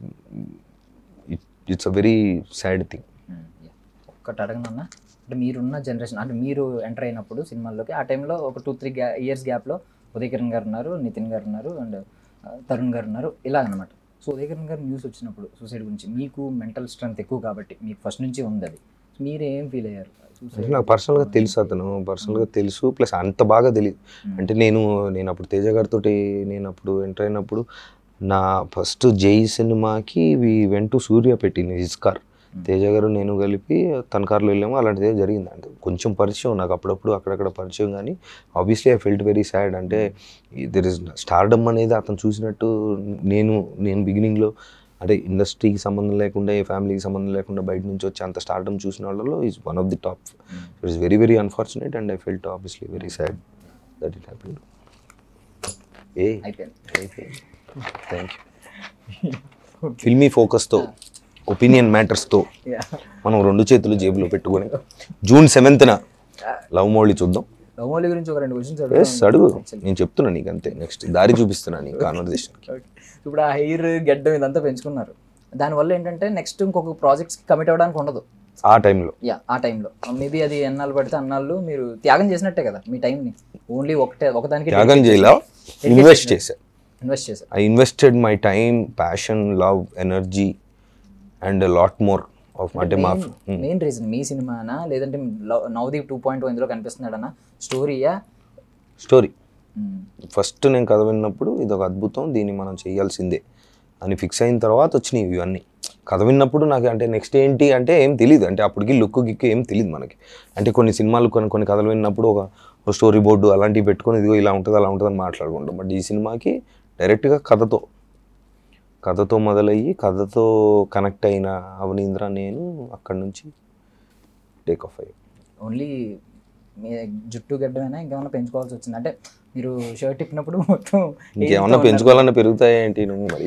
it's a very sad thing. ఒక్కటి అడగనన్నా, అంటే మీరున్న జనరేషన్, అంటే మీరు ఎంటర్ అయినప్పుడు సినిమాల్లోకి ఆ టైంలో ఒక 2-3 ఇయర్స్ గ్యాప్లో ఉదయ్ కిరణ్ గారు ఉన్నారు, నితిన్ గారు ఉన్నారు, అండ్ తరుణ్ గారు ఉన్నారు, ఇలా అనమాట. సో ఉదయ్ కిరణ్ గారు న్యూస్ వచ్చినప్పుడు సూసైడ్ గురించి మీకు మెంటల్ స్ట్రెంత్ ఎక్కువ కాబట్టి మీకు ఫస్ట్ నుంచి ఉంది, అది మీరు ఏం ఫీల్ అయ్యారు? నాకు పర్సనల్గా తెలుసు, పర్సనల్గా తెలుసు, ప్లస్ అంత బాగా తెలియదు. అంటే నేను అప్పుడు తేజ గారితో నేను అప్పుడు ఎంటర్ అయినప్పుడు నా ఫస్ట్ జై సినిమాకి వి వెంట్ టు సూర్య పెట్టింది హిస్ కార్. తేజ గారు నేను కలిపి తన కార్లో వెళ్ళాము. అలాంటిదే జరిగింది. అంటే కొంచెం పరిచయం నాకు అప్పుడప్పుడు అక్కడక్కడ పరిచయం, కానీ obviously I felt very sad. అంటే దెర్ ఇస్ స్టార్డమ్ అనేది అతను చూసినట్టు నేను బిగినింగ్లో అంటే ఇండస్ట్రీకి సంబంధం లేకుండా ఏ ఫ్యామిలీకి సంబంధం లేకుండా బయట నుంచి వచ్చి అంత స్టార్డమ్ చూసిన వాళ్ళలో is one of the top. It is very very unfortunate and I felt obviously very sad that it happened. Thank you. Filmy ఫోకస్తో ఒపీనియన్ మ్యాటర్స్తో మనం 2 చేతులు జేబులో పెట్టుకొని June 7th లవ్ మౌళి చూద్దాం. లవ్ మౌళి గురించి ఒక 2 క్వశ్చన్స్ అడుగు. నేను చెప్తున్నా నీకు అంతే, నెక్స్ట్ దారి చూపిస్తున్నా నీకు కాన్వర్జేషన్కి. ఇప్పుడు ఆ హెయిర్ గెడ్డం ఇదంతా పెంచుకున్నారు, దానివల్ల ఏంటంటే నెక్స్ట్ ఇంకొక ప్రాజెక్ట్స్కి కమిట్ అవ్వడానికి ఉండదు ఆ టైంలో. ఆ టైంలో మేబీ అది ఎన్నాళ్ళు పడితే అన్నాళ్ళు మీరు త్యాగం చేసినట్టే కదా మీ టైంని. ఓన్లీ ఒకదానికి త్యాగం చేయలా, ఇన్వెస్ట్ చేశా. I invested my time, passion, love, energy and lot more of. అంటే మా మెయిన్ రీజన్ మీ సినిమానా లేదంటే నవదీప్ 2.0 ఇందులో కనిపిస్తున్నాడన్నా స్టోరీ? ఫస్ట్ నేను కథ విన్నప్పుడు ఇది ఒక అద్భుతం, దీన్ని మనం చేయాల్సిందే అని ఫిక్స్ అయిన తర్వాత వచ్చినాయి ఇవన్నీ. కథ విన్నప్పుడు నాకు అంటే నెక్స్ట్ ఏంటి అంటే ఏం తెలియదు, అంటే అప్పటికి లుక్ గిక్కు ఏం తెలియదు మనకి. అంటే కొన్ని సినిమాలు కొన్ని కథలు విన్నప్పుడు ఒక స్టోరీ బోర్డు అలాంటివి పెట్టుకొని ఇదిగో ఇలా ఉంటుంది అలా ఉంటుంది అని మాట్లాడుకుంటాం. బట్ ఈ సినిమాకి డైరెక్ట్గా కథతో మొదలయ్యి కథతో కనెక్ట్ అయిన అవనీంద్ర నేను అక్కడి నుంచి టేక్ ఆఫ్ అయ్యాను. ఓన్లీ మీ జుట్టు గడ్డమైనా ఇంకేమైనా పెంచుకోవాల్సి వచ్చింది? అంటే మీరు షర్ట్ ఇప్పినప్పుడు మొత్తం ఇంకేమన్నా పెంచుకోవాలన్నా పెరుగుతాయి ఏంటి నువ్వు మరీ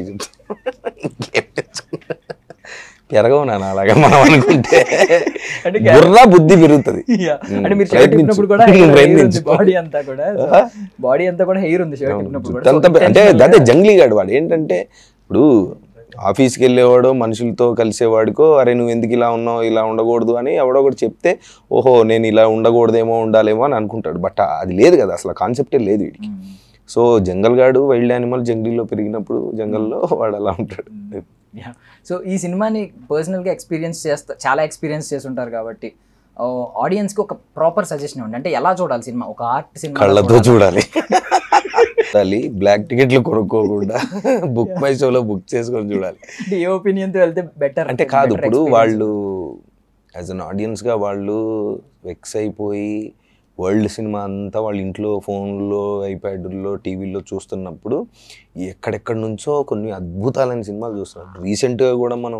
పెరగవు నాన్న అలాగా మనం అనుకుంటే, బుర్ర బుద్ధి పెరుగుతుంది. అంటే మీరు షర్ట్ ఇప్పినప్పుడు కూడా బాడీ అంతా కూడా హెయిర్ ఉంది షర్ట్ ఇప్పినప్పుడు కూడా. అంటే అదే జంగ్లీ గాడు వాడు. ఏంటంటే ఇప్పుడు ఆఫీస్కి వెళ్ళేవాడు మనుషులతో కలిసేవాడికో అరే నువ్వు ఎందుకు ఇలా ఉన్నావు ఇలా ఉండకూడదు అని ఎవడో ఒకటి చెప్తే ఓహో నేను ఇలా ఉండకూడదేమో ఉండాలేమో అని అనుకుంటాడు. బట్ అది లేదు కదా, అసలు కాన్సెప్టే లేదు వీడికి. సో జంగల్ గాడు వైల్డ్ యానిమల్ జంగిల్లో పెరిగినప్పుడు జంగల్లో వాడు అలా ఉంటాడు. సో ఈ సినిమాని పర్సనల్గా చాలా ఎక్స్పీరియన్స్ చేసి ఉంటారు కాబట్టి ఆడియన్స్కి ఒక ప్రాపర్ సజెషన్ ఇవ్వండి. అంటే ఎలా చూడాలి సినిమా? ఒక ఆర్ట్ సినిమా కళ్ళతో చూడాలి, బ్లాక్ టికెట్లు కొనుక్కోకుండా బుక్ మై షోలో బుక్ చేసుకొని చూడాలి. ఏ ఒపీనియన్తో వెళ్తే బెటర్ అంటే కాదు, ఇప్పుడు వాళ్ళు యాజ్ అన్ ఆడియన్స్గా వాళ్ళు వెక్స్ అయిపోయి వరల్డ్ సినిమా అంతా వాళ్ళ ఇంట్లో ఫోన్లో ఐప్యాడ్లో టీవీలో చూస్తున్నప్పుడు ఎక్కడెక్కడి నుంచో కొన్ని అద్భుతాలైన సినిమాలు చూస్తున్నారు. రీసెంట్గా కూడా మనం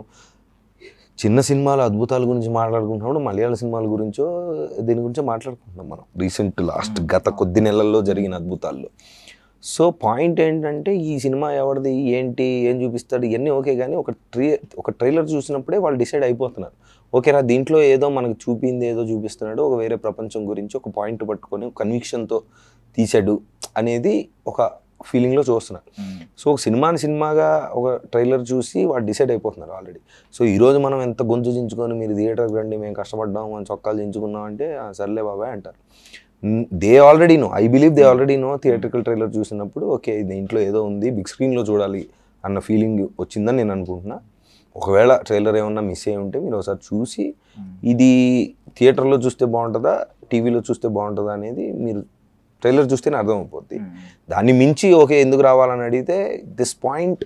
చిన్న సినిమాల అద్భుతాల గురించి మాట్లాడుకుంటున్నప్పుడు మలయాళ సినిమాల గురించో దీని గురించో మాట్లాడుకుంటున్నాం మనం రీసెంట్ గత కొద్ది నెలల్లో జరిగిన అద్భుతాల్లో. సో పాయింట్ ఏంటంటే ఈ సినిమా ఎవరిది ఏంటి ఏం చూపిస్తాడు ఇవన్నీ ఓకే, కానీ ఒక ట్రైలర్ చూసినప్పుడే వాళ్ళు డిసైడ్ అయిపోతున్నారు. ఓకేరా దీంట్లో ఏదో మనకు చూపింది ఏదో చూపిస్తున్నాడు, ఒక వేరే ప్రపంచం గురించి ఒక పాయింట్ పట్టుకొని కన్విక్షన్తో తీసాడు అనేది ఒక ఫీలింగ్లో చూస్తున్నారు. సో ఒక సినిమాగా ఒక ట్రైలర్ చూసి వాళ్ళు డిసైడ్ అయిపోతున్నారు ఆల్రెడీ. సో ఈరోజు మనం ఎంత గొంతు చించుకొని మీరు థియేటర్కి రండి మేము కష్టపడ్డాం మనం చొక్కాలు చించుకున్నాం అంటే సర్లే బాబాయ్ అంటారు. They already know, I believe they already know. Theatrical trailer చూసినప్పుడు ఓకే దీంట్లో ఏదో ఉంది బిగ్ స్క్రీన్లో చూడాలి అన్న ఫీలింగ్ వచ్చిందని నేను అనుకుంటున్నా. ఒకవేళ ట్రైలర్ ఏమన్నా మిస్ అయ్యి ఉంటే మీరు ఒకసారి చూసి ఇది థియేటర్లో చూస్తే బాగుంటుందా టీవీలో చూస్తే బాగుంటుందా అనేది మీరు ట్రైలర్ చూస్తేనే అర్థమైపోద్ది. దాన్ని మించి ఓకే ఎందుకు రావాలని అడిగితే దిస్ పాయింట్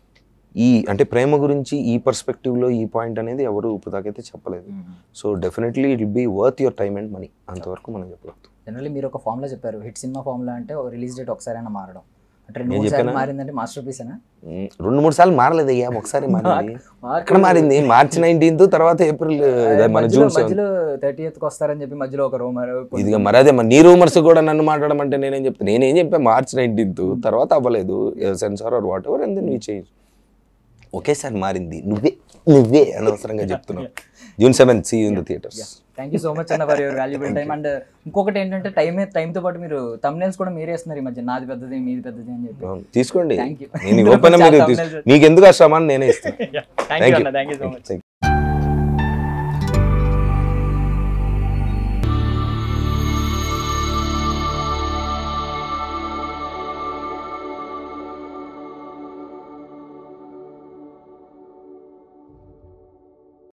అంటే ప్రేమ గురించి ఈ పర్స్పెక్టివ్లో ఈ పాయింట్ అనేది ఎవరు ఇప్పుడు దాకైతే చెప్పలేదు. So definitely it will be worth your time and money, అంతవరకు మనం చెప్పలేదు. జనరల్లీ మీరు ఒక ఫామ్లో చెప్పారు హిట్ సినిమా ఫామ్లో అంటే రిలీజ్ డేట్ ఒకసారైనా మారడం, అంటే 2-3 సార్లు మారిందంటే మాస్టర్ పీస్ అనా? 2-3 సార్లు మారలేదు అయ్యా, ఒకసారి మారింది. అక్కడ మారింది March 19th, తర్వాత April మన జూన్ 30th వస్తారని చెప్పి మధ్యలో ఒక రూమర్. ఇదిగా మరి అదే నీ రూమర్స్ కూడా నన్ను మాట్లాడమంటే నేనేం చెప్పా March 19th తర్వాత అవ్వలేదు censor or whatever and then we change. ఒకేసారి మారింది నువ్వే అనవసరంగా చెప్తున్నావు. June 7th see you in the theaters. Thank you so much అన్న for your valuable time. And ఇంకొకటి ఏంటంటే టైంతో పాటు మీరు థంబ్నెయిల్స్ కూడా మీరే వేస్తున్నారు ఈ మధ్య, నాది పెద్దది మీది పెద్దది అని చెప్పి. తీసుకోండి, నీకు ఎందుకు శ్రమ నేనే ఇస్తాను. Thank you so much.